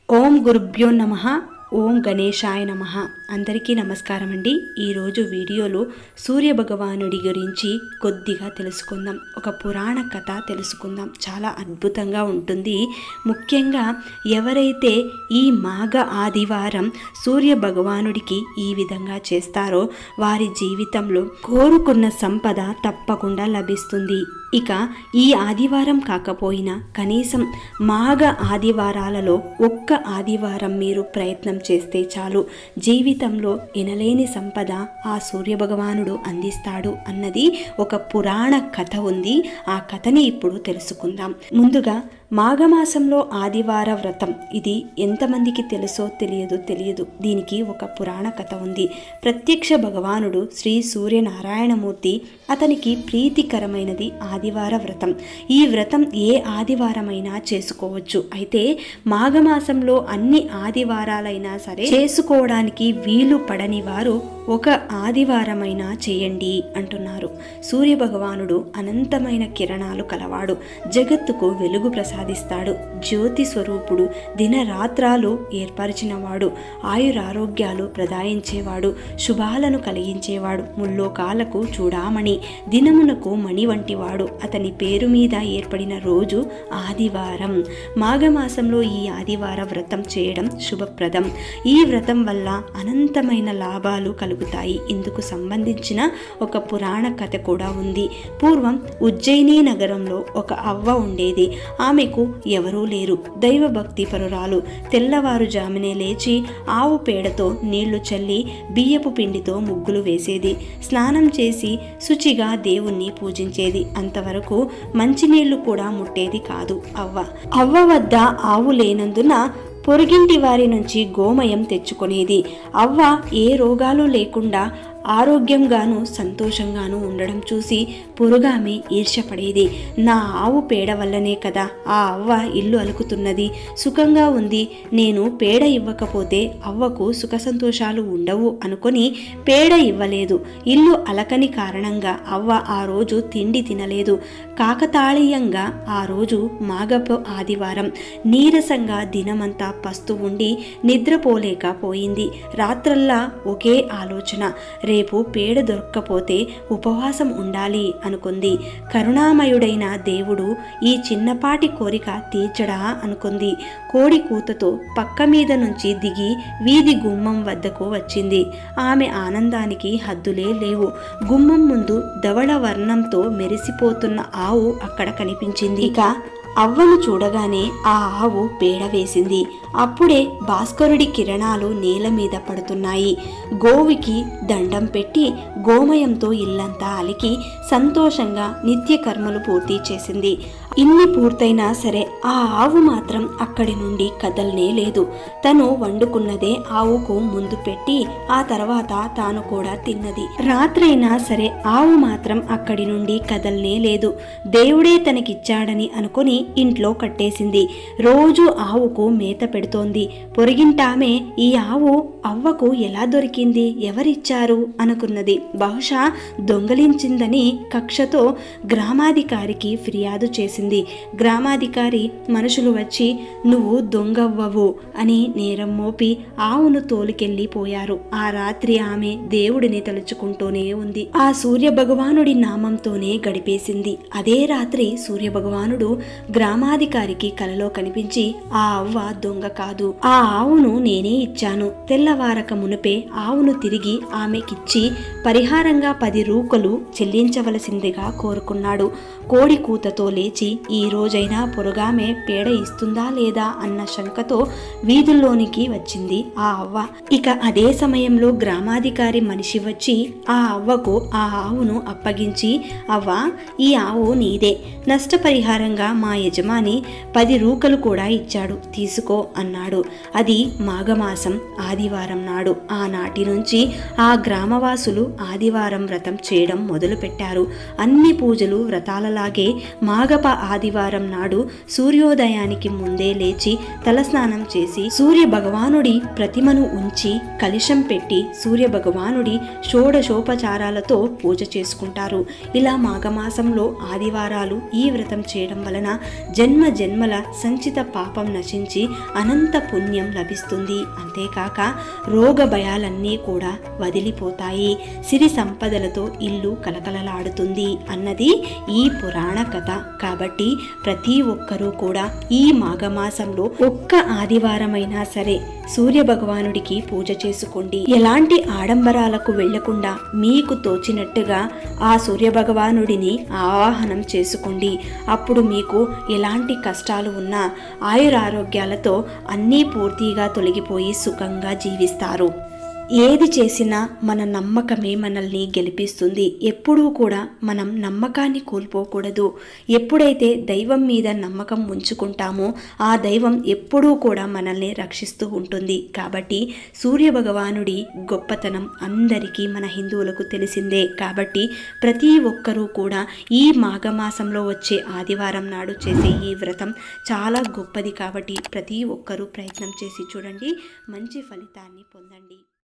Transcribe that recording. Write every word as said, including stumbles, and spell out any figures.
ఓం గురుభ్యో నమః. ఓం గణేశాయ నమః. అందరికీ నమస్కారం అండి. ఈరోజు వీడియోలో సూర్య భగవానుడి గురించి కొద్దిగా తెలుసుకుందాం. ఒక పురాణ కథ తెలుసుకుందాం. చాలా అద్భుతంగా ఉంటుంది. ముఖ్యంగా ఎవరైతే ఈ మాఘ ఆదివారం సూర్య భగవానుడికి ఈ విధంగా చేస్తారో వారి జీవితంలో కోరుకున్న సంపద తప్పకుండా లభిస్తుంది. ఇక ఈ ఆదివారం కాకపోయినా కనీసం మాఘ ఆదివారాలలో ఒక్క ఆదివారం మీరు ప్రయత్నం చేస్తే చాలు, జీవితంలో ఎనలేని సంపద ఆ సూర్య భగవానుడు అందిస్తాడు అన్నది ఒక పురాణ కథ ఉంది. ఆ కథని ఇప్పుడు తెలుసుకుందాం. ముందుగా మాఘమాసంలో ఆదివార వ్రతం, ఇది ఎంతమందికి తెలుసో తెలియదు తెలియదు దీనికి ఒక పురాణ కథ ఉంది. ప్రత్యక్ష భగవానుడు శ్రీ సూర్యనారాయణమూర్తి, అతనికి ప్రీతికరమైనది ఆదివార వ్రతం. ఈ వ్రతం ఏ ఆదివారమైనా చేసుకోవచ్చు. అయితే మాఘమాసంలో అన్ని ఆదివారాలైనా సరే చేసుకోవడానికి వీలు పడని వారు ఒక ఆదివారమైనా చేయండి అంటున్నారు. సూర్య భగవానుడు అనంతమైన కిరణాలు కలవాడు, జగత్తుకు వెలుగు ప్రసాదిస్తాడు, జ్యోతి స్వరూపుడు, దినరాత్రాలు ఏర్పరిచినవాడు, ఆయురారోగ్యాలు ప్రదాయించేవాడు, శుభాలను కలిగించేవాడు, ముల్లోకాలకు చూడామణి, దినమునకు మణి వంటివాడు. అతని పేరు మీద ఏర్పడిన రోజు ఆదివారం. మాఘమాసంలో ఈ ఆదివార వ్రతం చేయడం శుభప్రదం. ఈ వ్రతం వల్ల అనంతమైన లాభాలు కలుగుతాయి. ఇందుకు సంబంధించిన ఒక పురాణ కథ కూడా ఉంది. పూర్వం ఉజ్జయిని నగరంలో ఒక అవ్వ ఉండేది. ఆమెకు ఎవరూ లేరు. దైవభక్తి పరురాలు. తెల్లవారుజామునే లేచి ఆవు పేడతో నీళ్లు చల్లి బియ్యపు పిండితో ముగ్గులు వేసేది. స్నానం చేసి శుచిగా దేవుణ్ణి పూజించేది. అంతవరకు మంచినీళ్లు కూడా ముట్టేది కాదు అవ్వ. అవ్వ వద్ద ఆవు లేనందున పొరుగింటి వారి నుంచి గోమయం తెచ్చుకునేది. అవ్వ ఏ రోగాలు లేకుండా ఆరోగ్యంగాను సంతోషంగాను ఉండడం చూసి పొరుగామె ఈర్ష్యపడేది. నా ఆవు పేడ వల్లనే కదా ఆ అవ్వ ఇల్లు అలుకుతున్నది, సుఖంగా ఉంది. నేను పేడ ఇవ్వకపోతే అవ్వకు సుఖ సంతోషాలు ఉండవు అనుకొని పేడ ఇవ్వలేదు. ఇల్లు అలకని కారణంగా అవ్వ ఆ రోజు తిండి తినలేదు. కాకతాళీయంగా ఆ రోజు మాఘపు ఆదివారం. నీరసంగా దినమంతా పస్తు ఉండి నిద్రపోలేకపోయింది. రాత్రల్లా ఒకే ఆలోచన, రేపు పేడ దొరక్కపోతే ఉపవాసం ఉండాలి అనుకుంది. కరుణామయుడైన దేవుడు ఈ చిన్నపాటి కోరిక తీర్చడా అనుకుంది. కోడి కూతతో పక్క మీద నుంచి దిగి వీధి గుమ్మం వద్దకు వచ్చింది. ఆమె ఆనందానికి హద్దులే లేవు. గుమ్మం ముందు ధవళ వర్ణంతో మెరిసిపోతున్న ఆవు అక్కడ కనిపించింది. ఇక అవ్వను చూడగానే ఆ ఆవు పేడ వేసింది. అప్పుడే భాస్కరుడి కిరణాలు నేల మీద పడుతున్నాయి. గోవుకి దండం పెట్టి గోమయంతో ఇల్లంతా అలికి సంతోషంగా నిత్య కర్మలు పూర్తి చేసింది. ఇన్ని పూర్తయినా సరే ఆ ఆవు మాత్రం అక్కడి నుండి కదలనే లేదు. తను వండుకున్నదే ఆవుకు ముందు పెట్టి ఆ తర్వాత తాను కూడా తిన్నది. రాత్రైనా సరే ఆవు మాత్రం అక్కడి నుండి కదలనే లేదు. దేవుడే తనకిచ్చాడని అనుకుని ఇంట్లో కట్టేసింది. రోజు ఆవుకు మేత పెడుతోంది. పొరిగింటామే ఈ ఆవు అవ్వకు ఎలా దొరికింది, ఎవరిచ్చారు అనుకున్నది. బహుశా దొంగలించిందని కక్షతో గ్రామాధికారికి ఫిర్యాదు చేసింది. గ్రామాధికారి మనుషులు వచ్చి నువ్వు దొంగవ్వవు అని నేరం మోపి ఆవును తోలుకెళ్లిపోయారు. ఆ రాత్రి ఆమె దేవుడిని తలుచుకుంటూనే ఉంది. ఆ సూర్య భగవానుడి నామంతోనే గడిపేసింది. అదే రాత్రి సూర్య భగవానుడు గ్రామాధికారికి కలలో కనిపించి ఆ అవ్వ దొంగ కాదు, ఆ ఆవును నేనే ఇచ్చాను. తెల్లవారక మునుపే ఆవును తిరిగి ఆమెకిచ్చి పరిహారంగా పది రూకలు చెల్లించవలసిందిగా కోరుకున్నాడు. కోడి కూతతో లేచి ఈ రోజైనా పొరుగామె పేడ ఇస్తుందా లేదా అన్న శంకతో వీధుల్లోనికి వచ్చింది ఆ అవ్వ. ఇక అదే సమయంలో గ్రామాధికారి మనిషి వచ్చి ఆ అవ్వకు ఆ ఆవును అప్పగించి, అవ్వ ఈ ఆవు నీదే, నష్టపరిహారంగా మా యజమాని పది రూకలు కూడా ఇచ్చాడు, తీసుకో అన్నాడు. అది మాఘమాసం ఆదివారం నాడు. ఆనాటి నుంచి ఆ గ్రామవాసులు ఆదివారం వ్రతం చేయడం మొదలుపెట్టారు. అన్ని పూజలు వ్రతాలలాగే మాఘప ఆదివారం నాడు సూర్యోదయానికి ముందే లేచి తలస్నానం చేసి సూర్య భగవానుడి ప్రతిమను ఉంచి కలశం పెట్టి సూర్య భగవానుడి షోడశోపచారాలతో పూజ చేసుకుంటారు. ఇలా మాఘమాసంలో ఆదివారాలు ఈ వ్రతం చేయడం వలన జన్మ జన్మల సంచిత పాపం నశించి అనంత పుణ్యం లభిస్తుంది. అంతేకాక రోగ భయాలన్నీ కూడా వదిలిపోతాయి, సిరి సంపదలతో ఇల్లు కలకలలాడుతుంది అన్నది ఈ పురాణ కథ. కాబట్టి ప్రతి ఒక్కరూ కూడా ఈ మాఘమాసంలో ఒక్క ఆదివారమైనా సరే సూర్య భగవానుడికి పూజ చేసుకోండి. ఎలాంటి ఆడంబరాలకు వెళ్లకుండా మీకు తోచినట్టుగా ఆ సూర్య భగవానుడిని ఆవాహనం చేసుకోండి. అప్పుడు మీకు ఎలాంటి కష్టాలు ఉన్నా ఆయురారోగ్యాలతో అన్నీ పూర్తిగా తొలగిపోయి సుఖంగా జీవిస్తారు. ఏది చేసినా మన నమ్మకమే మనల్ని గెలిపిస్తుంది. ఎప్పుడూ కూడా మనం నమ్మకాన్ని కోల్పోకూడదు. ఎప్పుడైతే దైవం మీద నమ్మకం ఉంచుకుంటామో ఆ దైవం ఎప్పుడూ కూడా మనల్ని రక్షిస్తూ ఉంటుంది. కాబట్టి సూర్య భగవానుడి గొప్పతనం అందరికీ మన హిందువులకు తెలిసిందే. కాబట్టి ప్రతి ఒక్కరూ కూడా ఈ మాఘమాసంలో వచ్చే ఆదివారం నాడు చేసే ఈ వ్రతం చాలా గొప్పది. కాబట్టి ప్రతి ఒక్కరూ ప్రయత్నం చేసి చూడండి, మంచి ఫలితాన్ని పొందండి.